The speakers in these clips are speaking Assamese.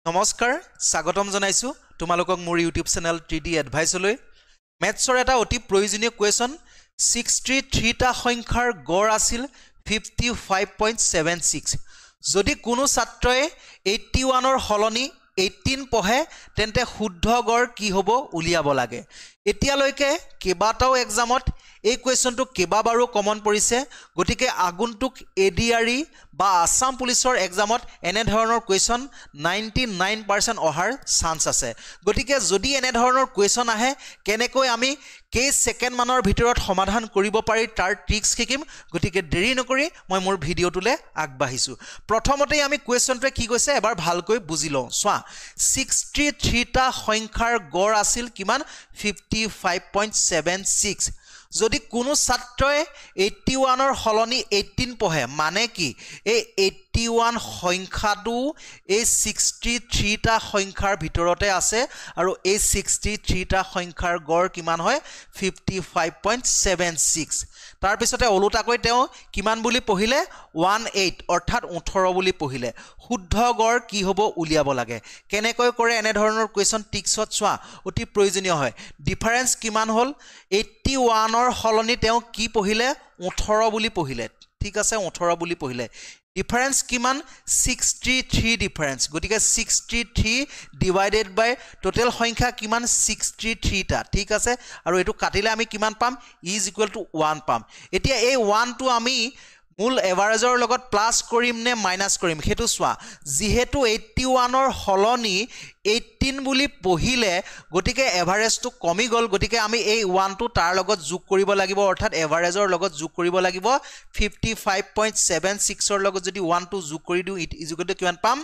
নমস্কাৰ স্বাগতম জনাইছো তোমালোকক মোৰ ইউটিউব চেনেল 3D এডভাইসলৈ মেথছৰ এটা অতি প্ৰয়োজনীয় কোৱেশ্চন 63 টা সংখ্যাৰ গড় আছিল 55.76 যদি কোনো ছাত্ৰয়ে 81 ৰ হলনি 18 পঢ়ে তেন্তে শুদ্ধ গড় কি হ'ব উলিয়াব লাগে এতিয়ালৈকে কেবাটাও এক্সামত এই কোৱেশ্চনটো কেবাবাৰো কমন পৰিছে গতিকে আগন্তুক এডিআৰই বা আসাম পুলিচৰ এক্সামত এনে ধৰণৰ কোৱেশ্চন 99% অহাৰ চান্স আছে গতিকে যদি এনে ধৰণৰ কোৱেশ্চন আহে কেনেকৈ আমি কেই সেকেন্ড মানৰ ভিতৰত সমাধান কৰিব পাৰি তাৰ ট্ৰিক্স শিকিম গতিকে দেৰি নকৰি মই মোৰ ভিডিওটোলে আগবাঢ়িছো প্ৰথমতে আমি কোৱেশ্চনটোৱে কি কৈছে এবাৰ ভালকৈ বুজি লওঁ চোৱা 63 টা সংখ্যাৰ গড় আছিল কিমান 55.76 যদি কোনো ছাত্ৰয়ে 81 ৰ হলনি 18 পঢ়ে মানে কি এই 81 সংখ্যাটো এই 63 টা সংখ্যাৰ ভিতৰতে আছে আৰু এই 63 টা সংখ্যাৰ গড় কিমান হয় 55.76 তাৰ পিছতে ওলোটাকৈ তেওঁ কিমান বুলি পঢ়িলে 18 অৰ্থাৎ 18 বুলি পঢ়িলে শুদ্ধ গড় কি হ'ব উলিয়াব লাগে কেনেকৈ কৰে এনে ধৰণৰ কোৱেশ্চন টিক্সত চোৱা অতি প্ৰয়োজনীয় হয় ডিফাৰেন্স কিমান হ'ল 81 ৰ হলনি তেওঁ কি পঢ়িলে 18 বুলি পঢ়িলে ঠিক আছে 18 বুলি পঢ়িলে ডিফাৰেন্স কিমান 63 ডিফাৰেন্স গতিকে 63 ডিভাইডেড বাই টোটাল সংখ্যা কিমান 63 টা ঠিক আছে আৰু এটো কাটিলে আমি কিমান পাম ইজ ইকুৱেল টু 1 পাম এতিয়া এই 1 টো আমি মূল এভাৰেজৰ লগত প্লাস কৰিম নে মাইনাস কৰিম হেতু সোৱা যেহেতু 81 ৰ হলনি 18 বুলি পঢ়িলে গটিকে এভাৰেজটো কমি গল গটিকে আমি এই 1 টো তাৰ লগত যোগ কৰিব লাগিব অৰ্থাৎ এভাৰেজৰ লগত যোগ কৰিব লাগিব 55.76 ৰ লগত যদি 1 টো যোগ কৰি দিও ইট ইজ ইকুৱেল টু কিমান পাম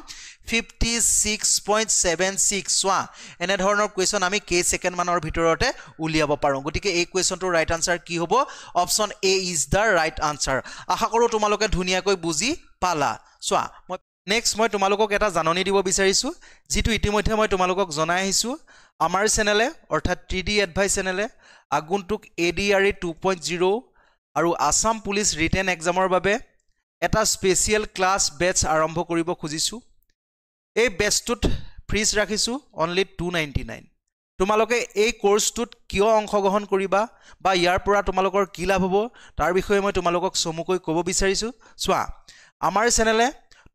56.76 সোৱা এনে ধৰণৰ কোৱেশ্চন আমি কেই সেকেন্ড মানৰ ভিতৰতে উলিয়াব পাৰো গটিকে এই কোৱেশ্চনটোৰ ৰাইট আনসাৰ কি হ'ব option A is the right answer আশা কৰো তোমালোকে ধুনিয়াকৈ বুজি পালা সোৱা মই নেক্সট মই তোমালোকক এটা জাননী দিব বিচাৰিছো যেটো ইতিমধ্যে মই তোমালোকক জনাই আহিছো আমাৰ চেনেলে অৰ্থাৎ 3D এডভাইস চেনেলে আগন্তুক এডিআৰই 2.0 আৰু আসাম পুলিচ ৰিটেন এক্সামৰ বাবে এটা স্পেশাল ক্লাস বেচ আৰম্ভ কৰিব খুজিছো এই বেচটোত ফ্ৰীজ ৰাখিছো অনলি 299 তোমালোকে এই কোৰ্সটোত কিয় অংশগ্ৰহণ কৰিবা বা ইয়াৰ পৰা তোমালোকৰ কি লাভ হ'ব তাৰ বিষয়ে মই তোমালোকক চমুকৈ ক'ব বিচাৰিছো চোৱা আমাৰ চেনেলে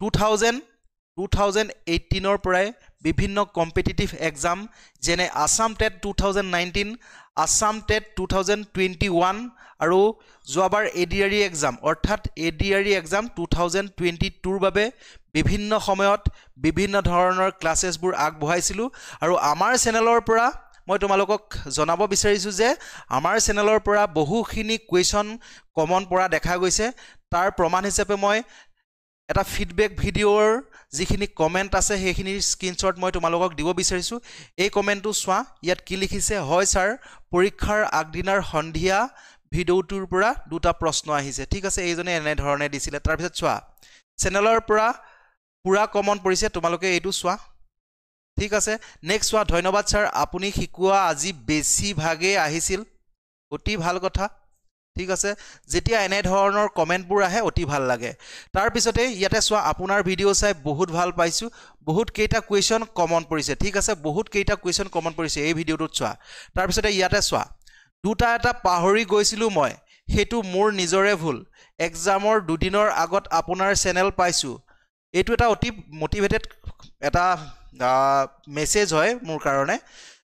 2018 ৰ পৰাই বিভিন্ন কম্পিটিটিভ এক্সাম যেনে আসাম টেট 2019 আসাম টেট 2021 আৰু যোৱাবাৰ এডিআৰই এক্সাম অৰ্থাৎ এডিআৰই এক্সাম 2022 ৰ বাবে বিভিন্ন সময়ত বিভিন্ন ধৰণৰ ক্লাसेसবোৰ আগবঢ়াইছিলো আৰু আমাৰ চেনেলৰ পৰা মই তোমালোকক জনাব বিচাৰিছো যে আমাৰ চেনেলৰ পৰা বহুখিনি কোৱেশ্চন কমন পৰা দেখা গৈছে তাৰ প্ৰমাণ হিচাপে মই এটা ফিডবেক ভিডিওৰ যিখিনি কমেন্ট আছে সেইখিনি স্ক্ৰিনশ্বট মই তোমালোকক দিব বিচাৰিছো এই কমেন্টটো চোৱা ইয়াত কি লিখিছে হয় স্যাৰ পৰীক্ষাৰ আগদিনাৰ সন্ধিয়া ভিডিওটোৰ পৰা দুটা প্ৰশ্ন আহিছে ঠিক আছে এইজনে এনে ধৰণে দিছিলে তাৰ পিছত চোৱা চেনেলৰ পৰা পুৰা কমন পৰিছে তোমালোকে এইটো চোৱা ঠিক আছে নেক্সট চোৱা ধন্যবাদ স্যাৰ আপুনি শিকোৱা আজি বেছি ভাগে আহিছিল অতি ভাল কথা ঠিক আছে যেতিয়া এনে ধৰণৰ কমেন্টবোৰ আহে অতি ভাল লাগে তাৰ পিছতে ইয়াতে চোৱা আপোনাৰ ভিডিও চাই বহুত ভাল পাইছো বহুত কেইটা কোৱেশ্চন কমন পৰিছে ঠিক আছে বহুত কেইটা কোৱেশ্চন কমন পৰিছে এই ভিডিওটোত চোৱা তাৰ পিছতে ইয়াতে চোৱা দুটা এটা পাহৰি গৈছিলো মই হেতু মোৰ নিজৰে ভুল এক্সামৰ দুদিনৰ আগত আপোনাৰ চেনেল পাইছো এইটো এটা অতি মোটিভেটেড এটা মেসেজ হয় মোৰ কাৰণে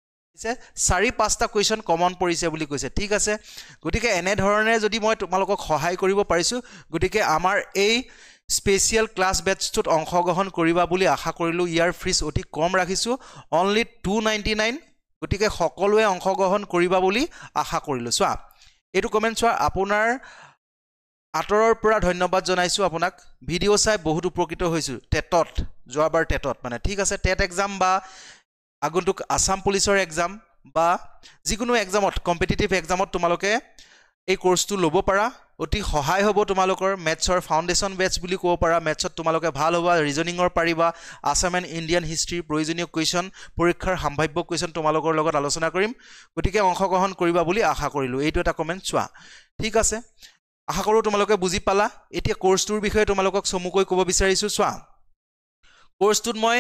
4-5টা কোৱেশ্চন কমন পৰিছে বুলি কৈছে ঠিক আছে গটিকে এনে ধৰণে যদি মই তোমালোকক সহায় কৰিব পাৰিছো গটিকে আমাৰ এই স্পেশাল ক্লাস বেচটোত অংশগ্ৰহণ কৰিবা বুলি আশা কৰিলো ইয়াৰ ফ্ৰীজ অতি কম ৰাখিছো অনলি 299 গটিকে সকলোৱে অংশগ্ৰহণ কৰিবা বুলি আশা কৰিলো চোৱা এইটো কমেন্ট চোৱা আপোনাৰ আতৰৰ পৰা ধন্যবাদ জনাইছো আপোনাক ভিডিও চাই বহুত উপকৃত হৈছো টেটত যোৱাবাৰ টেটত মানে ঠিক আছে টেট এক্সাম বা আগন্তুক আসাম পুলিচৰ এক্সাম বা যিকোনো এক্সামত কম্পিটিটিভ এক্সামত তোমালোকে এই কোৰ্সটো ল'ব পাৰা অতি সহায় হ'ব তোমালোকৰ মেথছৰ ফাউন্ডেশন বেচ বুলি ক'ব পাৰা মেথছত তোমালোকে ভাল হ'ব ৰিজনিংৰ পাৰিবা আসাম এণ্ড ইণ্ডিয়ান হিষ্ট্ৰী প্ৰয়োজনীয় কোৱেশ্চন পৰীক্ষাৰ সম্ভাৱ্য কোৱেশ্চন তোমালোকৰ লগত আলোচনা কৰিম গতিকে অংশগ্ৰহণ কৰিবা বুলি আশা কৰিলো এইটো এটা কমেন্ট চোৱা ঠিক আছে আশা কৰো তোমালোকে বুজি পালা এতিয়া কোৰ্সটোৰ বিষয়ে তোমালোকক চমুকৈ ক'ব বিচাৰিছো চোৱা কোৰ্সটোত মই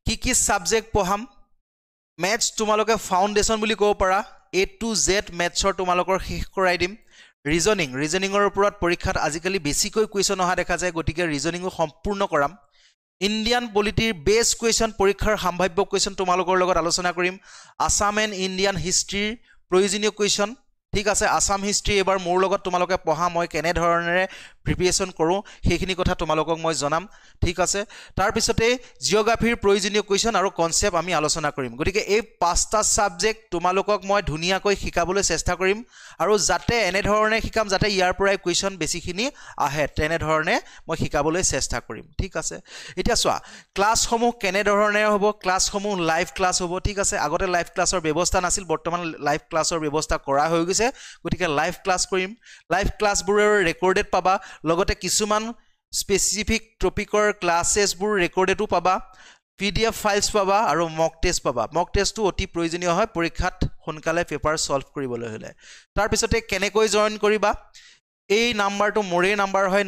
কি সাবজেক্ট পঢ়াম ম্যাথছ তোমালোকে ফাউন্ডেশন বুলি ক'ব পাৰা A to Z ম্যাথছৰ তোমালোকৰ শেষ কৰাই দিম ৰিজনিংৰ ওপৰত পৰীক্ষাত আজিকালি বেছিকৈ কুৱেশ্যন অহা দেখা যায় গতিকে ৰিজনিংও সম্পূৰ্ণ কৰাম ইণ্ডিয়ান পলিটিৰ বেছ কুৱেশ্যন পৰীক্ষাৰ সম্ভাৱ্য কুৱেশ্যন তোমালোকৰ লগত আলোচনা কৰিম আসাম এণ্ড ইণ্ডিয়ান হিষ্ট্ৰীৰ প্ৰয়োজনীয় কুৱেশ্যন ঠিক আছে আসাম হিষ্ট্ৰী এবাৰ মোৰ লগত তোমালোকে পঢ়া মই কেনে ধৰণেৰে প্ৰিপাৰেচন কৰোঁ সেইখিনি কথা তোমালোকক মই জনাম ঠিক আছে তাৰ পিছতে জিওগ্ৰাফিৰ প্ৰয়োজনীয় কুৱেশ্যন আৰু কনসেপ্ট আমি আলোচনা কৰিম গতিকে এই পাঁচটা সাবজেক্ট তোমালোকক মই ধুনীয়াকৈ শিকাবলৈ চেষ্টা কৰিম আৰু যাতে এনে ধৰণে শিকাম যাতে ইয়াৰ পৰাই কুৱেশ্যন বেছিখিনি আহে তেনে ধৰণে মই শিকাবলৈ চেষ্টা কৰিম ঠিক আছে এতিয়া চোৱা ক্লাছসমূহ কেনে ধৰণে হ'ব ক্লাছসমূহ লাইভ ক্লাছ হ'ব ঠিক আছে আগতে লাইভ ক্লাছৰ ব্যৱস্থা নাছিল বৰ্তমান লাইভ ক্লাছৰ ব্যৱস্থা কৰা হৈ গৈছে গতিকে লাইভ ক্লাছ কৰিম লাইভ ক্লাছবোৰৰ ৰেকৰ্ডেড পাবা লগতে কিছুমান স্পেসিফিক টপিকৰ ক্লাছেছবোৰ ৰেকৰ্ডেডো পাবা PDF ফাইলছ পাবা আৰু মক টেষ্ট পাবা মক টেষ্টটো অতি প্ৰয়োজনীয় হয় পৰীক্ষাত সোনকালে পেপাৰ সলভ কৰিবলৈ হলে তাৰ পিছতে কেনেকৈ জয়েন কৰিবা এই নাম্বাৰটো মোৰে নাম্বাৰ হয়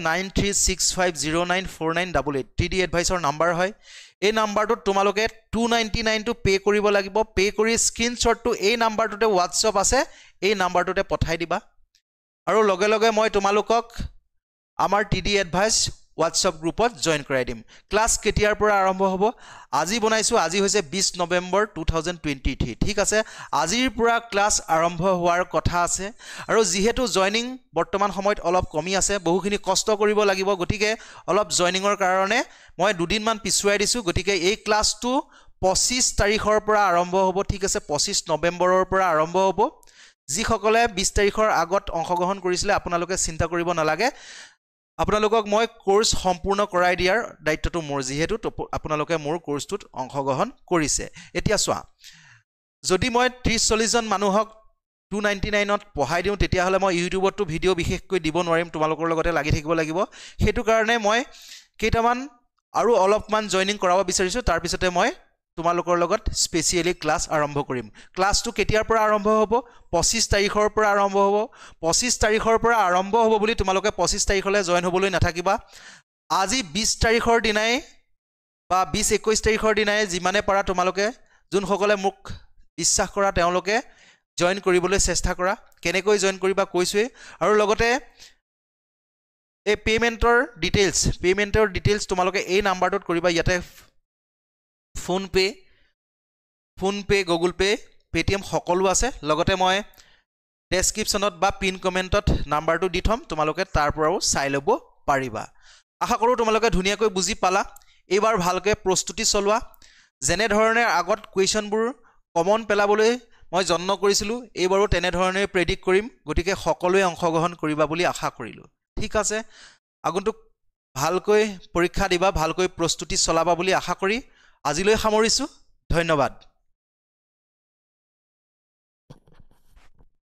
9365094988 TD এডভাইসৰ নাম্বাৰ হয় এই নাম্বাৰটোত তোমালোকে 299 টো পে কৰিব লাগিব পে কৰি স্ক্ৰিনশ্বটটো এই নাম্বাৰটোতে WhatsApp আছে এই নাম্বাৰটোতে পঠাই দিবা আৰু লগে লগে মই তোমালোকক আমাৰ TD এডভাইস WhatsApp গ্ৰুপত জয়েন কৰাই দিম ক্লাছ কেতিয়াৰ পৰা আৰম্ভ হ'ব আজি বনাইছো আজি হৈছে 20 নৱেম্বৰ 2023 ঠিক আছে আজিৰ পৰা ক্লাছ আৰম্ভ হোৱাৰ কথা আছে আৰু যেহেতু জয়েনিং বৰ্তমান সময়ত অলপ কমি আছে বহুখিনি কষ্ট কৰিব লাগিব গতিকে অলপ জয়েনিংৰ কাৰণে মই দুদিন মান পিছুৱাই দিছো গতিকে এই ক্লাছটো 25 তাৰিখৰ পৰা আৰম্ভ হ'ব ঠিক আছে 25 নৱেম্বৰৰ পৰা আৰম্ভ হ'ব যিসকলে 20 তাৰিখৰ আগত অংশগ্ৰহণ কৰিছিলে আপোনালোকে চিন্তা কৰিব নালাগে আপোনালোকক মই কোৰ্স সম্পূৰ্ণ কৰাই দিয়াৰ দায়িত্বটো মোৰ যেহেতু আপোনালোকে মোৰ কোৰ্সটোত অংশগ্ৰহণ কৰিছে এতিয়া চোৱা যদি মই 30-40 জন মানুহক 299 ত পঢ়াই দিওঁ তেতিয়া হলে মই ইউটিউবতো ভিডিও বিশেষকৈ দিব নোৱাৰিম তোমালোকৰ লগতে লাগি থাকিব লাগিব হেতু কাৰণে মই কেইটামান আৰু অলপমান জয়েনিং কৰাব বিচাৰিছো তাৰ পিছতে মই তোমালোকৰ লগত স্পেশালি ক্লাছ আৰম্ভ কৰিম ক্লাছটো কেতিয়াৰ পৰা আৰম্ভ হ'ব 25 তাৰিখৰ পৰা আৰম্ভ হ'ব 25 তাৰিখৰ পৰা আৰম্ভ হ'ব বুলি তোমালোকে 25 তাৰিখলৈ জয়েন হ'বলৈ নাথাকিবা আজি 20 তাৰিখৰ দিনাই বা 20-21 তাৰিখৰ দিনাই যিমানে পাৰা তোমালোকে যোনসকলে মোক বিশ্বাস কৰা তেওঁলোকে জয়েন কৰিবলৈ চেষ্টা কৰা কেনেকৈ জয়েন কৰিবা কৈছোৱে আৰু লগতে এই পেমেন্টৰ ডিটেইলছ তোমালোকে এই নাম্বাৰটোত কৰিবা ইয়াতে PhonePe Google Pay Paytm সকলো আছে লগতে মই ডেসক্ৰিপচনত বা পিন কমেন্টত নাম্বাৰটো দি থম তোমালোকে তাৰ পৰাও চাই ল'ব পাৰিবা আশা কৰো তোমালোকে ধুনীয়াকৈ বুজি পালা এইবাৰ ভালকৈ প্ৰস্তুতি চলোৱা যেনে ধৰণে আগত কুৱেশ্যনবোৰ কমন পেলাবলৈ মই যত্ন কৰিছিলো এইবাৰো তেনে ধৰণে প্ৰেডিক্ট কৰিম গতিকে সকলোৱে অংশগ্ৰহণ কৰিবা বুলি আশা কৰিলো ঠিক আছে আগন্তুক ভালকৈ পৰীক্ষা দিবা ভালকৈ প্ৰস্তুতি চলাবা বুলি আশা কৰি আজিলৈ সামৰিছো ধন্যবাদ